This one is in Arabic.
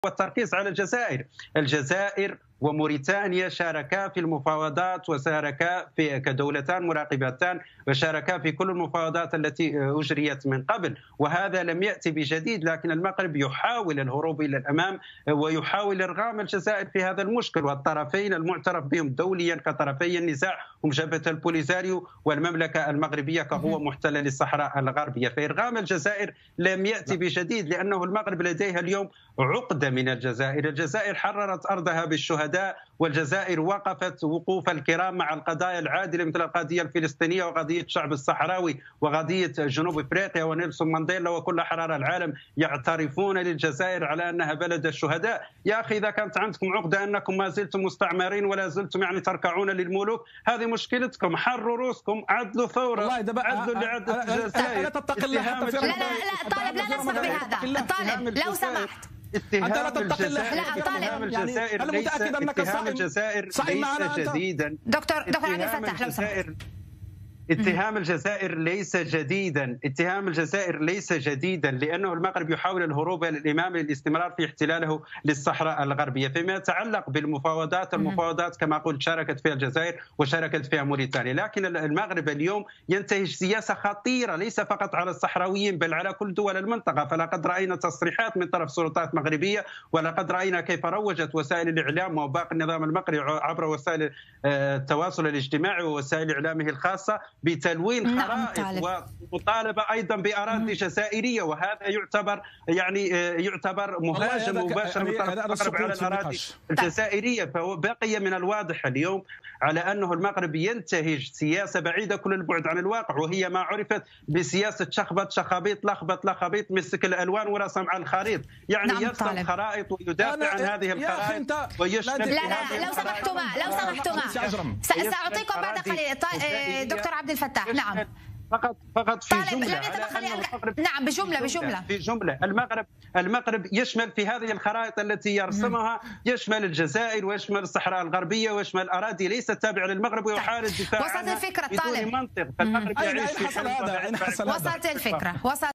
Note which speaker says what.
Speaker 1: والتركيز على الجزائر. الجزائر وموريتانيا شاركا في المفاوضات وشاركا في كدولتان مراقبتان وشاركا في كل المفاوضات التي أجريت من قبل، وهذا لم يأتي بجديد، لكن المغرب يحاول الهروب إلى الأمام ويحاول إرغام الجزائر في هذا المشكل. والطرفين المعترف بهم دوليا كطرفي النزاع هم جبهة البوليزاريو والمملكة المغربية كقوة محتلة للصحراء الغربية. فإرغام الجزائر لم يأتي بجديد، لأنه المغرب لديها اليوم عقدة من الجزائر. الجزائر حررت أرضها بالشهداء، والجزائر وقفت وقوف الكرام مع القضايا العادلة مثل القضية الفلسطينية وقضية الشعب الصحراوي وقضية جنوب إفريقيا ونيلسون مانديلا وكل أحرار العالم يعترفون للجزائر على أنها بلد الشهداء. يا أخي إذا كانت عندكم عقدة أنكم ما زلتم مستعمرين ولا زلتم تركعون للملوك، هذه مشكلتكم. حروا رؤوسكم، عدلوا ثورة، عدلوا لعدة الجزائر.
Speaker 2: لا تتقي الله حتى في
Speaker 3: لا طالب، لا نسمح بهذا. طالب لو سمحت.
Speaker 2: أنت لا تتقي الله.
Speaker 3: لا طالب،
Speaker 1: الجزائر
Speaker 2: أنا متأكد أنك صائم
Speaker 1: ليس جديدا.
Speaker 3: دكتور عبد الفتاح لو سمحت.
Speaker 1: اتهام الجزائر ليس جديدا، اتهام الجزائر ليس جديدا، لأنه المغرب يحاول الهروب إلى الإمام للاستمرار في احتلاله للصحراء الغربية. فيما يتعلق بالمفاوضات، المفاوضات كما قلت شاركت فيها الجزائر وشاركت فيها موريتانيا، لكن المغرب اليوم ينتهج سياسة خطيرة ليس فقط على الصحراويين بل على كل دول المنطقة. فلقد رأينا تصريحات من طرف سلطات مغربية، ولقد رأينا كيف روجت وسائل الإعلام وباقي النظام المغربي عبر وسائل التواصل الاجتماعي ووسائل إعلامه الخاصة بتلوين خرائط ومطالبة أيضا بأراضي جزائرية، وهذا يعتبر يعتبر مهاجمة مباشرة من طرف المغرب على الأراضي الجزائرية. فبقي من الواضح اليوم على أنه المغرب ينتهج سياسة بعيدة كل البعد عن الواقع، وهي ما عرفت بسياسة شخبط شخابيط لخبط لخبيط، مسك الألوان ورسم على الخريط، يرسم خرائط ويدافع عن هذه الخرائط ويشمل.
Speaker 3: لا لو سمحتما سأعطيكم بعد قليل. دكتور عبد الفتاح. نعم
Speaker 1: فقط في جملة.
Speaker 3: نعم بجملة.
Speaker 1: في جملة المغرب يشمل في هذه الخرائط التي يرسمها يشمل الجزائر ويشمل الصحراء الغربية ويشمل أراضي ليست تابعة للمغرب ويحاول الدفاع عنها
Speaker 3: وصلت الفكرة
Speaker 1: بدون منطق. فالمغرب يعيش في
Speaker 3: وصلت الفكرة.